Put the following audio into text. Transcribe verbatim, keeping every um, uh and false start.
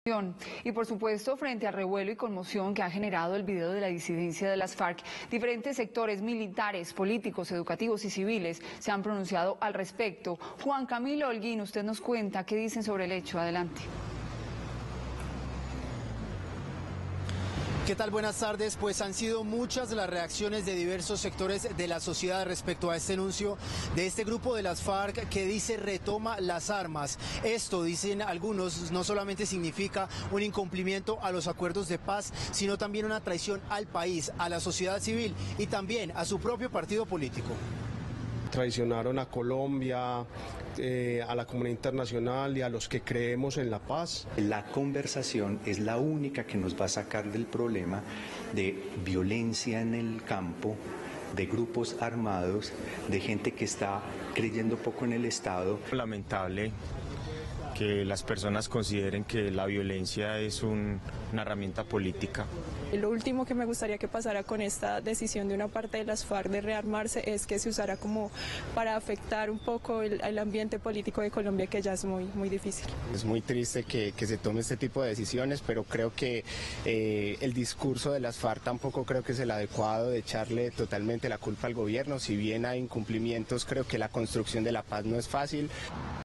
Y por supuesto, frente al revuelo y conmoción que ha generado el video de la disidencia de las FARC, diferentes sectores militares, políticos, educativos y civiles se han pronunciado al respecto. Juan Camilo Holguín, usted nos cuenta qué dicen sobre el hecho. Adelante. ¿Qué tal? Buenas tardes. Pues han sido muchas las reacciones de diversos sectores de la sociedad respecto a este anuncio de este grupo de las FARC que dice retoma las armas. Esto, dicen algunos, no solamente significa un incumplimiento a los acuerdos de paz, sino también una traición al país, a la sociedad civil y también a su propio partido político. Traicionaron a Colombia, eh, a la comunidad internacional y a los que creemos en la paz. La conversación es la única que nos va a sacar del problema de violencia en el campo, de grupos armados, de gente que está creyendo poco en el Estado. Lamentable que las personas consideren que la violencia es un, una herramienta política. Lo último que me gustaría que pasara con esta decisión de una parte de las FARC de rearmarse es que se usara como para afectar un poco el, el ambiente político de Colombia, que ya es muy, muy difícil. Es muy triste que, que se tome este tipo de decisiones, pero creo que eh, el discurso de las FARC tampoco creo que es el adecuado de echarle totalmente la culpa al gobierno. Si bien hay incumplimientos, creo que la construcción de la paz no es fácil.